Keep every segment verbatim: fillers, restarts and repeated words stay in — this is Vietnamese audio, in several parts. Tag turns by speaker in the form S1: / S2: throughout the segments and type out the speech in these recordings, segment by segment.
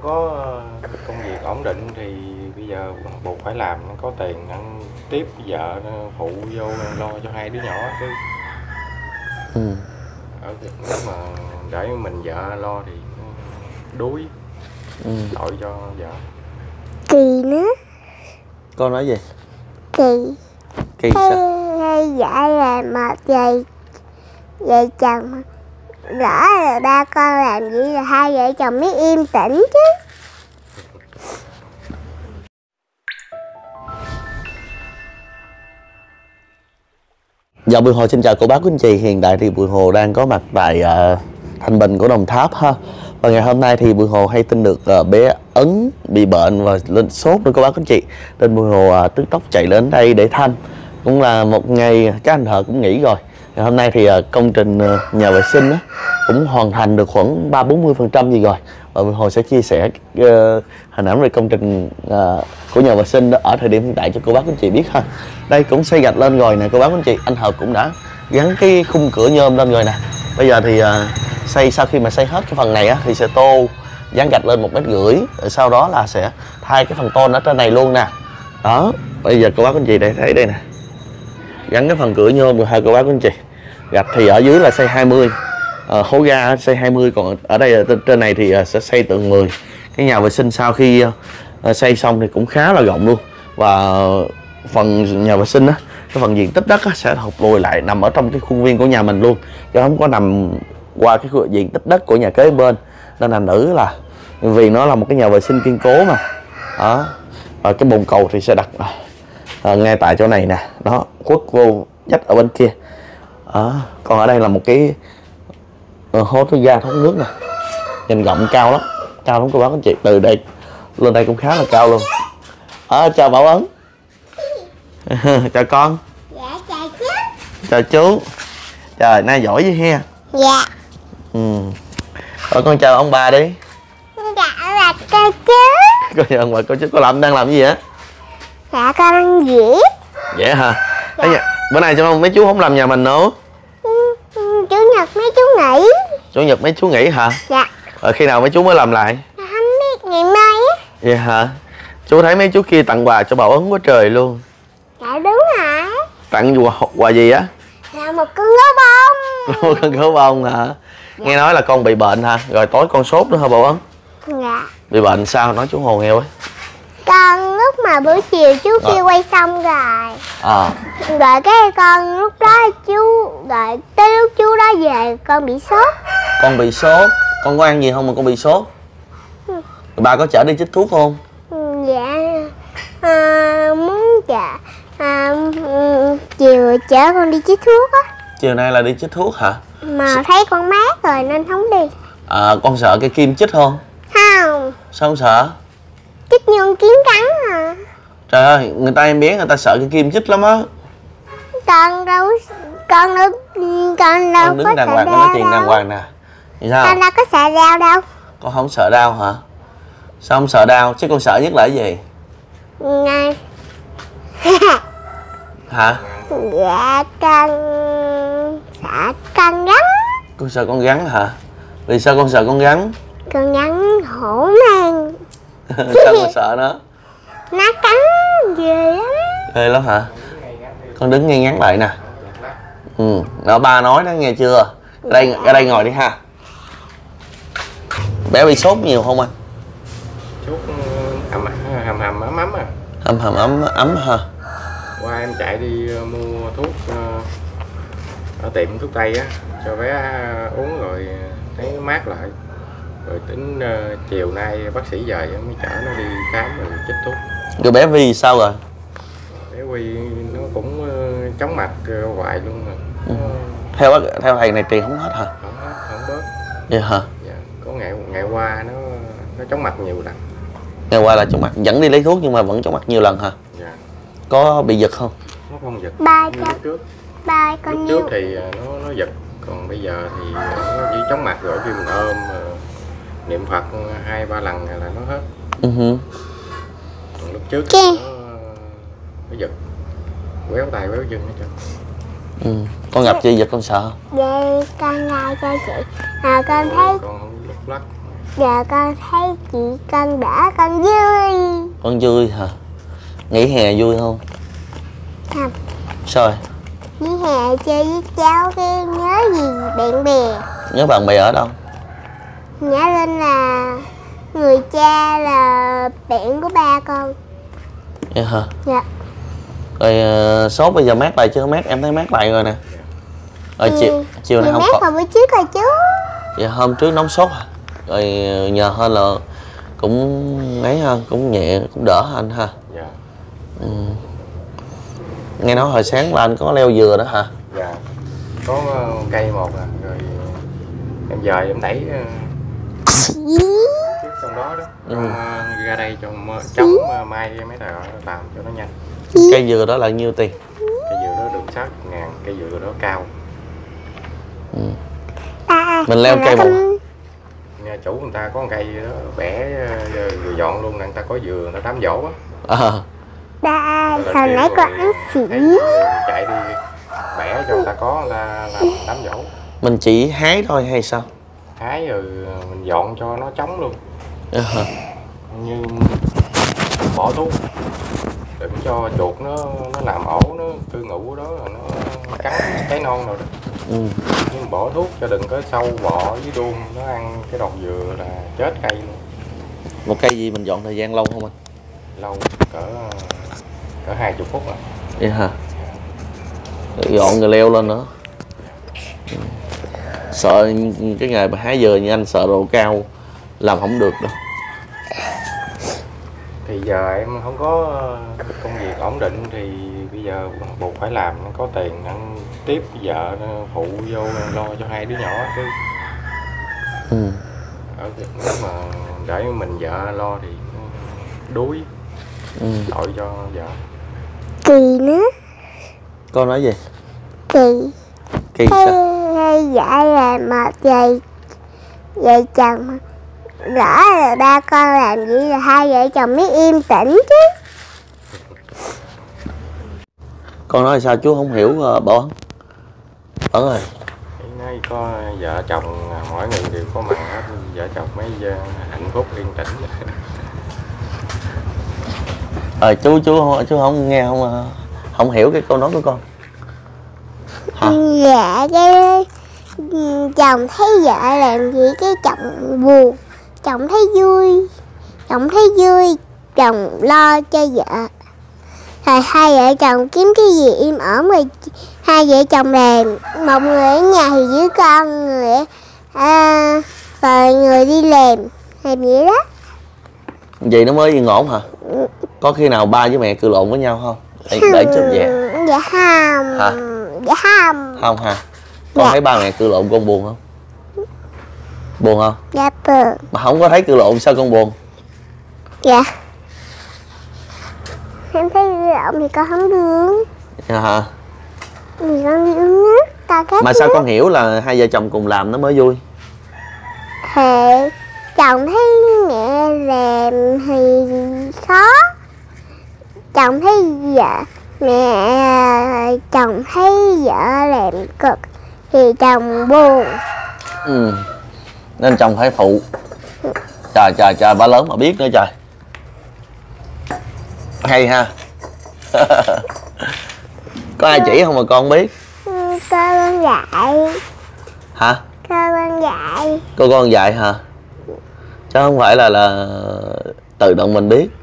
S1: Có công việc ổn định thì bây giờ buộc phải làm, có tiền ăn tiếp vợ phụ vô lo cho hai đứa nhỏ chứ.
S2: Ừ.
S1: Ở nếu mà để mình vợ lo thì đuối. Ừ. Tội cho vợ.
S3: Kỳ nữa.
S2: Con nói gì?
S3: Kỳ.
S2: Kỳ sao?
S3: Hay vợ là một vậy vậy chồng lỡ là ba con làm gì là hai vợ chồng mới yên tĩnh chứ.
S2: Dạ, Bùi Hồ xin chào cô bác quý anh chị. Hiện tại thì Bùi Hồ đang có mặt tại uh, Thanh Bình của Đồng Tháp ha. Và ngày hôm nay thì Bùi Hồ hay tin được uh, bé Ấn bị bệnh và lên sốt nữa cô bác quý anh chị. Nên Bùi Hồ uh, tức tốc chạy đến đây để thăm. Cũng là một ngày các anh thợ cũng nghỉ rồi. Ngày hôm nay thì uh, công trình uh, nhà vệ sinh uh, cũng hoàn thành được khoảng ba bốn mươi phần trăm gì rồi. Và Bùi Hồ sẽ chia sẻ uh, hình ảnh về công trình uh, của nhà vệ sinh đó ở thời điểm hiện tại cho cô bác quý anh chị biết ha. Đây cũng xây gạch lên rồi nè cô bác quý anh chị. Anh Hợp cũng đã gắn cái khung cửa nhôm lên rồi nè. Bây giờ thì uh, xây sau khi mà xây hết cái phần này á, thì sẽ tô dán gạch lên một mét rưỡi, rồi sau đó là sẽ thay cái phần tôn ở trên này luôn nè. Đó, bây giờ cô bác anh chị để thấy đây nè, gắn cái phần cửa nhôm rồi hai cô bác anh chị. Gạch thì ở dưới là xây hai mươi, à, hố ga xây hai mươi, còn ở đây trên này thì sẽ xây tường mười. Cái nhà vệ sinh sau khi uh, xây xong thì cũng khá là rộng luôn. Và phần nhà vệ sinh á, cái phần diện tích đất á, sẽ thụt lùi lại nằm ở trong cái khuôn viên của nhà mình luôn, chứ không có nằm qua cái diện tích đất của nhà kế bên. Nên thành nữ là vì nó là một cái nhà vệ sinh kiên cố mà. Đó, và cái bồn cầu thì sẽ đặt à, ngay tại chỗ này nè, đó, khuất vô dách ở bên kia. Đó, còn ở đây là một cái uh, hố thứ ga thoát nước nè, nhìn rộng cao lắm, cao lắm cô bác anh chị. Từ đây lên đây cũng khá là cao luôn. À, chào Bảo Ấn. Chào con.
S3: Dạ chào chú.
S2: Chào chú. Trời, nay giỏi với he.
S3: Dạ.
S2: Ừ. Rồi con chào ông bà đi.
S3: Dạ là cô chú.
S2: Con chào ông bà, cô chú có làm đang làm gì vậy?
S3: Dạ con ăn dĩa.
S2: Vậy hả?
S3: Dạ.
S2: Dạ. Bữa nay cho mấy chú không làm nhà mình nữa.
S3: Ừ, ừ, chủ nhật mấy chú nghỉ.
S2: Chủ nhật mấy chú nghỉ hả?
S3: Dạ.
S2: Rồi khi nào mấy chú mới làm lại?
S3: Không biết, ngày mai á.
S2: Vậy hả? Chú thấy mấy chú kia tặng quà cho Bảo Ấn quá trời luôn.
S3: Dạ đúng hả?
S2: Tặng quà, quà gì á?
S3: Là một con gấu bông.
S2: Một con gấu bông hả? Dạ. Nghe nói là con bị bệnh hả? Rồi tối con sốt nữa hả Bảo Ấn?
S3: Dạ.
S2: Bị bệnh sao? Nói chú Hồ nghe với.
S3: Con lúc mà buổi chiều chú kia à. quay xong rồi.
S2: À.
S3: Rồi cái con lúc đó chú, rồi tới lúc chú đó về con bị sốt.
S2: Con bị sốt? Con có ăn gì không mà con bị sốt? Ừ. Bà có chở đi chích thuốc không?
S3: Dạ. À, muốn chở à, chiều chở con đi chích thuốc á.
S2: Chiều nay là đi chích thuốc hả?
S3: Mà S thấy con mát rồi nên không đi.
S2: À, con sợ cái kim chích không?
S3: Không.
S2: Sao không sợ?
S3: Chích như con kiến cắn à.
S2: Trời ơi, người ta em bé người ta sợ cái kim chích lắm á.
S3: Con đâu, con đâu, con đâu
S2: con đứng
S3: có
S2: đàng
S3: sợ
S2: hoàng,
S3: đau
S2: con nói chuyện
S3: đâu.
S2: đàng hoàng nè. Vậy sao?
S3: Con đâu có sợ đau đâu.
S2: Con không sợ đau hả? Sao không sợ đau? Chứ con sợ nhất là cái gì?
S3: Ngay.
S2: Hả?
S3: Dạ con sợ con rắn.
S2: Con sợ con rắn hả? Vì sao con sợ con rắn?
S3: Con rắn hổ mang.
S2: Sao con sợ nó?
S3: Nó cắn ghê lắm.
S2: Ghê lắm hả? Con đứng ngay ngắn lại nè. Ừ, đó ba nói đó nghe chưa? Ở đây, ở đây ngồi đi ha. Bé bị sốt nhiều không anh?
S1: Sốt hầm hầm hầm ấm ấm à.
S2: Hầm hầm ấm ấm hả?
S1: Qua em chạy đi mua thuốc ở tiệm thuốc tây á cho bé uống rồi thấy nó mát lại. Rồi tính uh, chiều nay bác sĩ về mới chở nó đi khám rồi chích thuốc.
S2: Rồi bé Vi sao rồi?
S1: Bé Vi nó cũng uh, chóng mặt uh, hoài luôn mà.
S2: Ừ. Theo bác, theo thầy này truyền không hết hả?
S1: Không hết, không bớt.
S2: Vậy hả?
S1: Dạ, có ngày ngày qua nó nó chóng mặt nhiều lần.
S2: Ngày qua là chóng mặt, dẫn đi lấy thuốc nhưng mà vẫn chóng mặt nhiều lần hả?
S1: Dạ.
S2: Có bị giật không?
S1: Nó không giật.
S3: Ba
S1: lúc trước.
S3: Ba con
S1: Lúc trước thì nó nó giật, còn bây giờ thì nó chỉ chóng mặt rồi khi mình ôm niệm Phật hai ba lần là nó hết.
S2: Uh-huh.
S1: Còn lúc trước nó, nó giật, quéo tay quéo chân hết trơn.
S2: Ừ. Con gặp chị giật con sợ không?
S3: Dạ con ngài cho chị. À con thấy
S1: con không lúc lắc.
S3: Giờ con thấy chị con đỡ con vui.
S2: Con vui hả? Nghỉ hè vui không?
S3: Không.
S2: Sao rồi?
S3: Nghỉ hè chơi với cháu cái nhớ gì bạn bè.
S2: Nhớ bạn bè ở đâu?
S3: Nhớ lên là người cha là bạn của ba con.
S2: Dạ hả?
S3: Dạ.
S2: Rồi uh, sốt bây giờ mát lại chưa? Mát, em thấy mát lại rồi nè. Rồi
S3: Ừ,
S2: chiều, chiều nay
S3: thì
S2: không
S3: mát
S2: có.
S3: vào bữa trước rồi chú.
S2: Dạ hôm trước nóng sốt à? Rồi nhờ hơn là cũng ấy ha, cũng nhẹ, cũng đỡ anh ha.
S1: Dạ.
S2: Ừ. Nghe nói hồi sáng là anh có leo dừa đó hả?
S1: Dạ. Có uh, cây một à, rồi em giờ em đẩy uh, trong đó đó.
S2: Ừ.
S1: Con, uh, ra đây cho chống uh, mai mấy tờ làm cho nó nhanh.
S2: Cây dừa đó là nhiêu tiền?
S1: Cây dừa đó được sáu mươi ngàn, cây dừa đó cao.
S2: Ừ.
S3: À,
S2: Mình leo cây một.
S1: Nhà chủ người ta có một cây đó bẻ vừa dọn luôn, người ta có dừa người ta đám dỗ á.
S2: À.
S3: Ba, hồi nãy con ăn xỉ.
S1: Chạy đi bẻ cho người ta có, người ta làm đám dỗ.
S2: Mình chỉ hái thôi hay sao?
S1: Hái rồi mình dọn cho nó trống luôn.
S2: À.
S1: Như bỏ thuốc đừng cho chuột nó nó làm ổ, nó cư ngụ đó rồi nó cắn trái non rồi đó.
S2: Ừ.
S1: Nhưng bỏ thuốc cho đừng có sâu bọ với đuông nó ăn cái đọt dừa là chết cây luôn.
S2: Một cây gì mình dọn thời gian lâu không anh?
S1: Lâu cỡ cỡ hai chục phút rồi.
S2: Vậy hả? Dọn rồi leo lên nữa. Ừ. Sợ cái nghề mà hái dừa như anh sợ độ cao làm không được đâu.
S1: Thì giờ em không có công việc ổn định thì bây giờ buộc phải làm, có tiền ăn tiếp vợ phụ vô lo cho hai đứa nhỏ chứ.
S2: Ừ.
S1: Ở nếu mà để mình vợ lo thì đuối. Ừ. Tội cho vợ.
S3: Kỳ nữa.
S2: Con nói gì?
S3: Kỳ.
S2: Kỳ
S3: hay,
S2: sao?
S3: hay vậy là một vợ vợ chồng lỡ là ba con làm gì là hai vợ chồng mới yên tĩnh chứ.
S2: Con nói sao chú không hiểu uh, Bảo Ấn? Ấn ơi.
S1: Nói có vợ chồng mỗi người đều có mặt hết, vợ chồng mới hạnh phúc yên tĩnh.
S2: Ờ chú chú chú không nghe không không hiểu cái câu nói của con. Hả?
S3: Dạ cái chồng thấy vợ làm gì cái chồng buồn, chồng thấy vui, chồng thấy vui, chồng lo cho vợ. Rồi hai vợ chồng kiếm cái gì im ổn rồi hai vợ chồng làm, một người ở nhà thì giữ con, người à, rồi người đi làm, làm vậy đó.
S2: Vậy nó mới yên ổn hả? Có khi nào ba với mẹ cự lộn với nhau không? Để, để chút vậy.
S3: Dạ không.
S2: Hả?
S3: Dạ không.
S2: Không hả? Con
S3: Dạ.
S2: thấy ba mẹ cự lộn con buồn không? Buồn không?
S3: Dạ buồn.
S2: Mà không có thấy cự lộn sao con buồn?
S3: Dạ. Em thấy lộn thì con không buồn.
S2: Dạ hả?
S3: Thì con đi uống nước, con khác.
S2: Mà sao con hiểu là hai vợ chồng cùng làm nó mới vui?
S3: Thì chồng thấy mẹ làm thì khó, chồng thấy vợ mẹ chồng thấy vợ làm cực thì chồng buồn.
S2: Ừ. Nên chồng phải phụ. Trời trời trời, ba lớn mà biết nữa trời. Hay ha. Có ai chỉ không mà con biết?
S3: Con con dạy.
S2: Hả?
S3: Con con dạy.
S2: Cô con dạy hả? Chứ không phải là là tự động mình biết.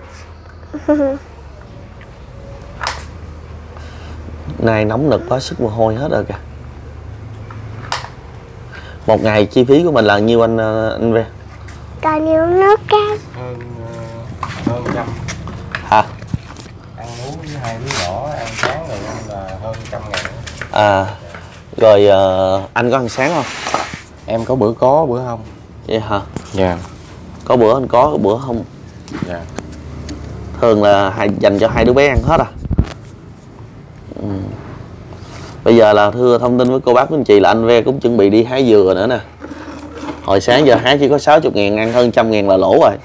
S2: Nay nóng nực quá sức mồ hôi hết rồi kìa. Một ngày chi phí của mình là nhiêu anh anh Ve?
S3: Con đi uống nước cái.
S1: Hơn hơn trăm.
S2: Hả?
S1: Ăn uống với hai đứa nhỏ ăn sáng rồi là hơn trăm ngàn.
S2: À rồi uh, anh có ăn sáng không?
S1: Em có bữa có bữa không.
S2: Vậy hả?
S1: Dạ.
S2: Có bữa anh có, có bữa không?
S1: Dạ.
S2: Thường là hai, dành cho hai đứa bé ăn hết à? Ừ. Bây giờ là thưa thông tin với cô bác với anh chị là anh Ve cũng chuẩn bị đi hái dừa nữa nè. Hồi sáng giờ hái chỉ có sáu mươi ngàn, ăn hơn trăm ngàn là lỗ rồi.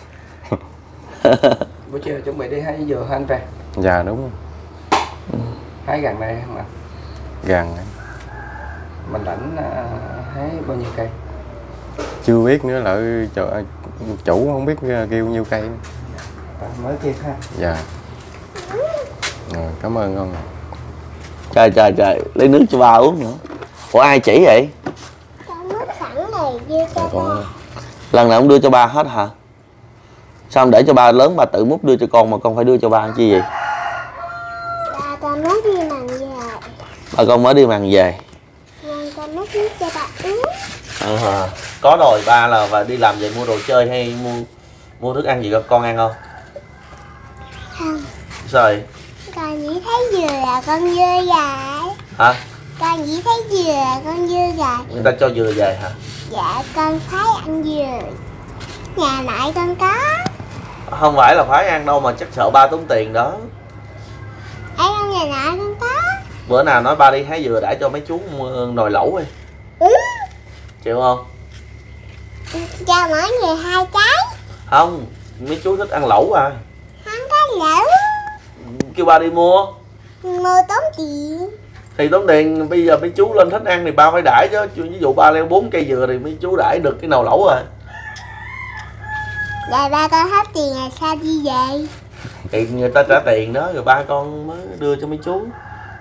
S4: Buổi chiều chuẩn bị đi hái dừa hả anh Ve?
S1: Dạ đúng.
S4: Ừ. Hái gần đây không ạ?
S1: Gần.
S4: Mình lãnh uh, hái bao nhiêu cây?
S1: chưa biết nữa là chủ, chủ không biết kêu nhiêu cây nữa.
S4: Mới kêu ha.
S1: Dạ. Rồi, cảm ơn con.
S2: Trời trời trời, lấy nước cho ba uống nữa. Ủa ai chỉ vậy?
S3: Con nước sẵn này đưa cho
S1: Dạ, con.
S3: ba.
S2: Lần nào cũng đưa cho ba hết hả? Sao không để cho ba lớn ba tự múc đưa cho con mà con phải đưa cho ba chi vậy?
S3: Ba con mới đi mần về.
S2: Ba con mới đi mần về.
S3: Nên con múc nước cho ba uống.
S2: À, có rồi ba là và đi làm về mua đồ chơi hay mua mua thức ăn gì cho con ăn không?
S3: Không.
S2: Sao vậy?
S3: Con chỉ thấy dừa là con dưa dài.
S2: Hả?
S3: Con chỉ thấy dừa là con dưa dài.
S2: Người ta cho dừa về hả?
S3: Dạ con phải ăn dừa. Nhà nội con có.
S2: Không phải là phải ăn đâu mà chắc sợ ba tốn tiền đó.
S3: Ở trong nhà nội con có.
S2: Bữa nào nói ba đi hái dừa đã cho mấy chú nồi lẩu đi.
S3: Ừ.
S2: Chịu không?
S3: Cho mỗi người hai trái.
S2: Không, mấy chú thích ăn lẩu à.
S3: Không có lẩu.
S2: Kêu ba đi mua.
S3: Mua tốn tiền.
S2: Thì tốn tiền, bây giờ mấy chú lên thích ăn thì ba phải đãi chứ. Ví dụ ba leo bốn cây dừa thì mấy chú đãi được cái nồi lẩu rồi.
S3: Rồi ba con hết tiền là sao đi về?
S2: Thì người ta trả tiền đó rồi ba con mới đưa cho mấy chú.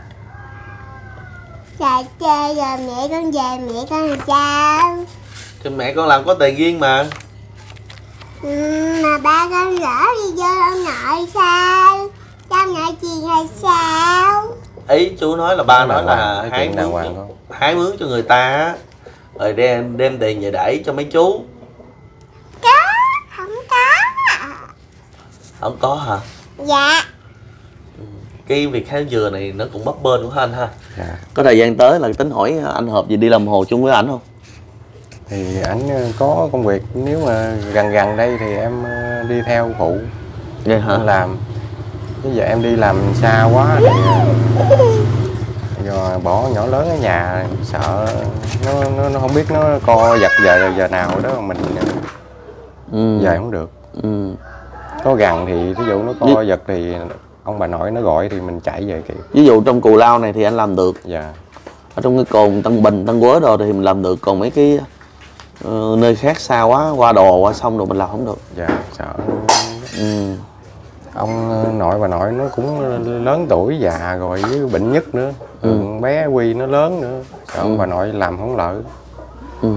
S3: Rồi chơi rồi mẹ con về mẹ con làm sao?
S2: Thì mẹ con làm có tiền riêng mà.
S3: Ừ, mà ba con lỡ đi vô ông nội sao? Trong nội tiền hay sao?
S2: Ý chú nói là ba nói là
S1: Hoàng,
S2: hái
S1: chuyện đàng
S2: mướn
S1: hoàng
S2: cho,
S1: không?
S2: hái mướn cho người ta á, rồi đem đem tiền về đẩy cho mấy chú.
S3: Có, không có.
S2: Không có hả?
S3: Dạ.
S2: Cái việc hái dừa này nó cũng bấp bênh của anh ha.
S1: Dạ.
S2: Có thời gian tới là tính hỏi anh hợp gì đi làm hồ chung với ảnh không?
S1: Thì ảnh có công việc, nếu mà gần gần đây thì em đi theo phụ.
S2: Vậy hả?
S1: Em làm. Chứ giờ em đi làm xa quá thì giờ bỏ nhỏ lớn ở nhà sợ nó nó, nó không biết nó co giật giờ giờ nào đó mình
S2: Ừ.
S1: về không được.
S2: Ừ.
S1: Có gần thì ví dụ nó co giật thì ông bà nội nó gọi thì mình chạy về kịp.
S2: Ví dụ trong Cù Lao này thì anh làm được.
S1: Dạ.
S2: Ở trong cái cồn Tân Bình, Tân Quế rồi thì mình làm được. Còn mấy cái uh, nơi khác xa quá, qua đò, qua sông rồi mình làm không được.
S1: Dạ, sợ.
S2: Ừ.
S1: Ông nội bà nội nó cũng lớn tuổi già rồi với bệnh nhất nữa.
S2: Ừ.
S1: Ừ. Bé Quy nó lớn nữa. Sợ ông
S2: Ừ.
S1: bà nội làm không lợi.
S2: Ừ.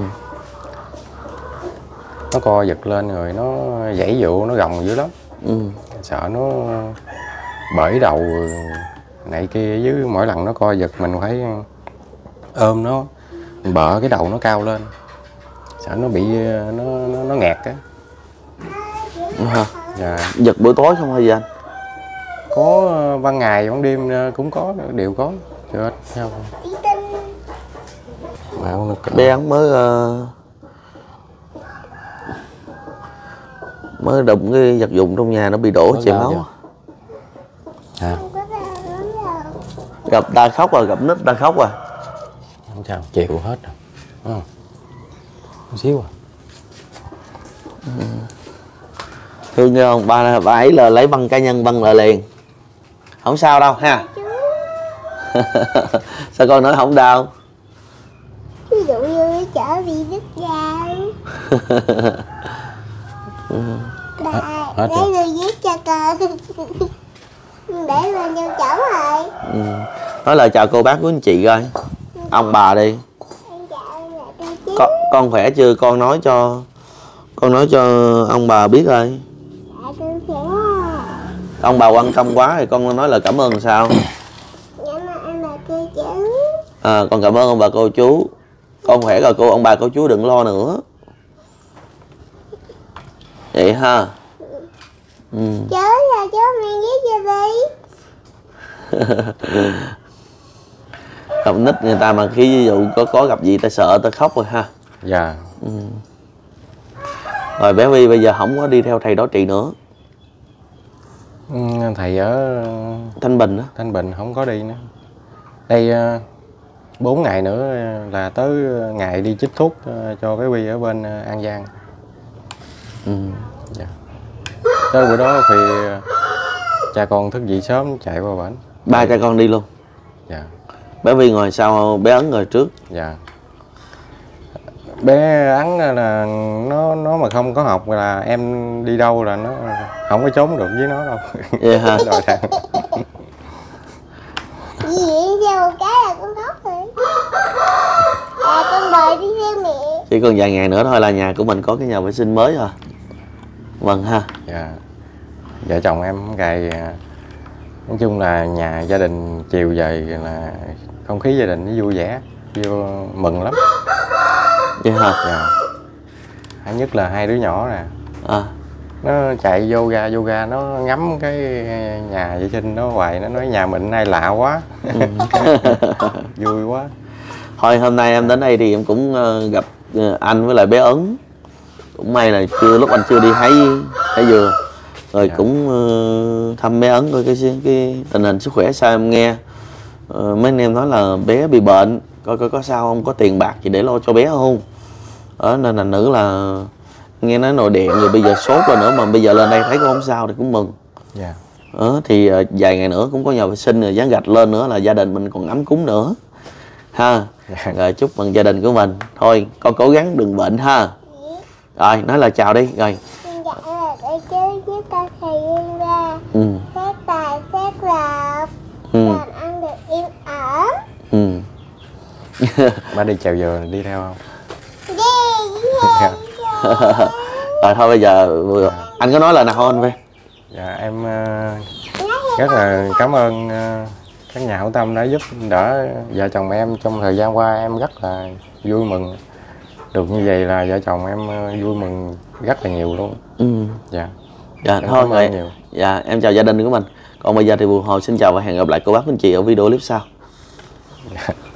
S1: Nó co giật lên rồi nó giãy dụ, nó gồng dữ lắm.
S2: Ừ.
S1: Sợ nó bể đầu này kia, với mỗi lần nó co giật mình phải ôm nó, mình bợ cái đầu nó cao lên, sợ nó bị nó nó, nó nghẹt á.
S2: Hả?
S1: Dạ.
S2: Giật buổi tối không hay gì anh?
S1: Có ban ngày ban đêm cũng có, đều có. Chết không?
S3: Đi tin.
S1: Mạo nó
S2: Bé hắn mới uh, mới đụng cái vật dụng trong nhà nó bị đổ chảy máu.
S1: À.
S3: Không có sao lắm đâu.
S2: Gặp ta khóc rồi, gặp nít ta khóc rồi.
S1: Không sao, chịu hết rồi. Ừ. Một xíu à.
S2: Ừ. Thương nghe không? Ba, ba ấy là lấy băng cá nhân băng lại liền. Không sao đâu ha. Sao con nói không đau?
S3: Ví dụ như chở bị đứt dao. Ba,
S1: hết
S3: để
S1: rồi.
S3: tôi viết cho con. Để lên trong chổng rồi.
S2: Ừ. Nói lời chào cô bác của anh chị coi. Ông bà đi.
S3: Em chào là con chứ.
S2: Con, con khỏe chưa? Con nói cho con nói cho ông bà biết coi.
S3: Dạ con khỏe.
S2: Ông bà quan tâm quá thì con nói lời cảm ơn sao?
S3: Dạ mà em là cô chú.
S2: À, con cảm ơn ông bà cô chú. Con khỏe rồi cô ông bà cô chú đừng lo nữa. Vậy ha. Ừ.
S3: Chú là chú mang viết cho đi.
S2: Gặp nít người ta mà khi ví dụ có có gặp gì ta sợ ta khóc rồi ha.
S1: Dạ.
S2: Ừ. Rồi bé Vi bây giờ không có đi theo thầy đó trị nữa.
S1: Ừ, thầy ở
S2: Thanh Bình á.
S1: Thanh Bình không có đi nữa. Đây bốn ngày nữa là tới ngày đi chích thuốc cho bé Quy ở bên An Giang.
S2: Ừ.
S1: Dạ. Tới bữa đó thì cha con thức dậy sớm chạy qua bển.
S2: Ba cha con đi luôn.
S1: Dạ.
S2: Bé Vi ngồi sau, bé Ấn ngồi trước.
S1: Dạ. Bé Ấn là nó nó mà không có học là em đi đâu là nó không có trốn được với nó đâu.
S2: Vậy hả?
S1: Rồi thằng
S3: Gì sao một cái là con khóc rồi. À, con đợi đi theo mẹ.
S2: Chỉ còn vài ngày nữa thôi là nhà của mình có cái nhà vệ sinh mới rồi. Vâng ha.
S1: dạ. Vợ chồng em gầy, nói chung là nhà gia đình chiều về là không khí gia đình nó vui vẻ, vô mừng lắm.
S2: Vậy hả?
S1: Dạ. Hay nhất là hai đứa nhỏ nè,
S2: À.
S1: nó chạy vô ra vô ra nó ngắm cái nhà vệ sinh nó hoài, nó nói nhà mình nay lạ quá. Vui quá.
S2: Thôi hôm nay em đến đây thì em cũng uh, gặp uh, anh với lại bé Ấn. Cũng may là chưa lúc anh chưa đi hái hái dừa. Rồi
S1: Dạ.
S2: cũng uh, thăm bé Ấn coi cái cái tình hình sức khỏe sao em nghe. Uh, mấy anh em nói là bé bị bệnh, coi coi có sao không, có tiền bạc gì để lo cho bé không. Đó, nên là nữ là nghe nói nồi điện rồi bây giờ sốt rồi nữa, mà bây giờ lên đây thấy cũng không sao thì cũng mừng.
S1: Dạ.
S2: Đó, thì uh, vài ngày nữa cũng có nhà vệ sinh rồi, dán gạch lên nữa là gia đình mình còn ấm cúng nữa ha.
S1: Dạ.
S2: Rồi chúc mừng gia đình của mình. Thôi con cố gắng đừng bệnh ha. Rồi nói là chào đi rồi.
S3: Dạ là để chơi với con thầy Nguyên ra.
S2: Ừ.
S3: Xét tài, xét lọc.
S2: Ừ.
S3: Làm ăn được yên ổn.
S2: Ừ.
S1: Ba đi chèo dừa đi theo không?
S3: Đi,
S1: Dạ.
S2: Rồi thôi bây giờ vừa anh có nói là nào không anh Phi?
S1: Dạ em uh, rất là cảm ơn uh, các nhà hảo tâm đã giúp đỡ vợ chồng em trong thời gian qua. Em rất là vui mừng được như vậy, là vợ chồng em uh, vui mừng rất là nhiều luôn.
S2: Ừ.
S1: Dạ.
S2: Dạ
S1: Em
S2: thôi
S1: cảm ơn
S2: rồi.
S1: nhiều.
S2: Dạ em chào gia đình của mình. Còn bây giờ thì Bùi Hồ xin chào và hẹn gặp lại cô bác anh chị ở video clip sau.
S1: Dạ.